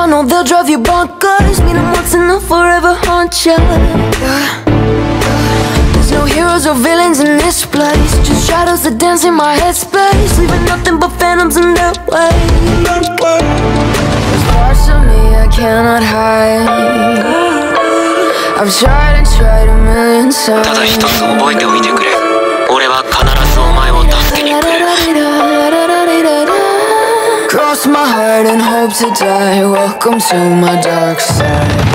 I know they'll drive you bonkers. Meet them once and they'll forever haunt you. There's no heroes or villains in this place, just shadows that dance in my headspace, leaving nothing but phantoms in their way. There's parts of me I cannot hide. I've tried and tried a million times. ただ一つ覚えておいてくれ。俺は必ずお前を助けに来る。 Cross my heart and hope to die. Welcome to my dark side.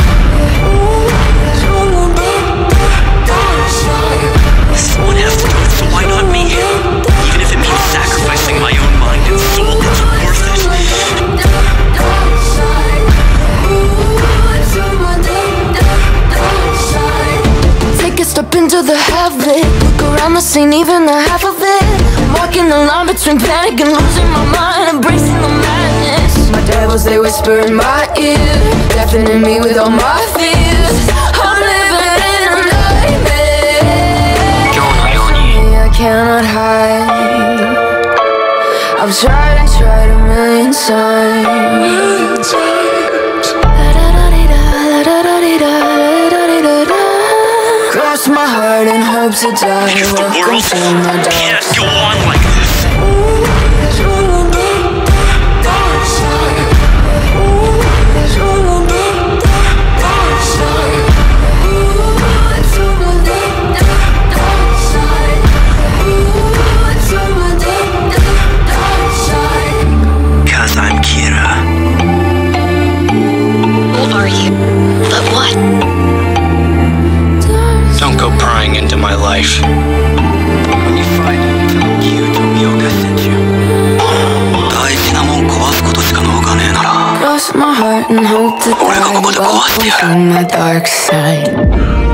Someone has to do it, so why not me? Even if it means sacrificing my own mind and soul, it's worth it. Take a step into the heaven. Look around the scene, even the half of it. I'm walking the line between panic and losing my mind, embracing the madness. My devils, they whisper in my ear, deafening me with all my fears. I'm living in a nightmare. I cannot hide. I've tried and tried a million times. Cross my heart and hope to die. Because the Welcome world to my dark can't side. go on like this. Cause I'm Kira. Who are you? But what? Don't go prying into my life. When you find it, tell Kyu Tomioka sent you. 大事なもん壊すことしか能がねえなら Cross my heart and hope to die. 俺がここで壊してやる。 Welcome to my dark side.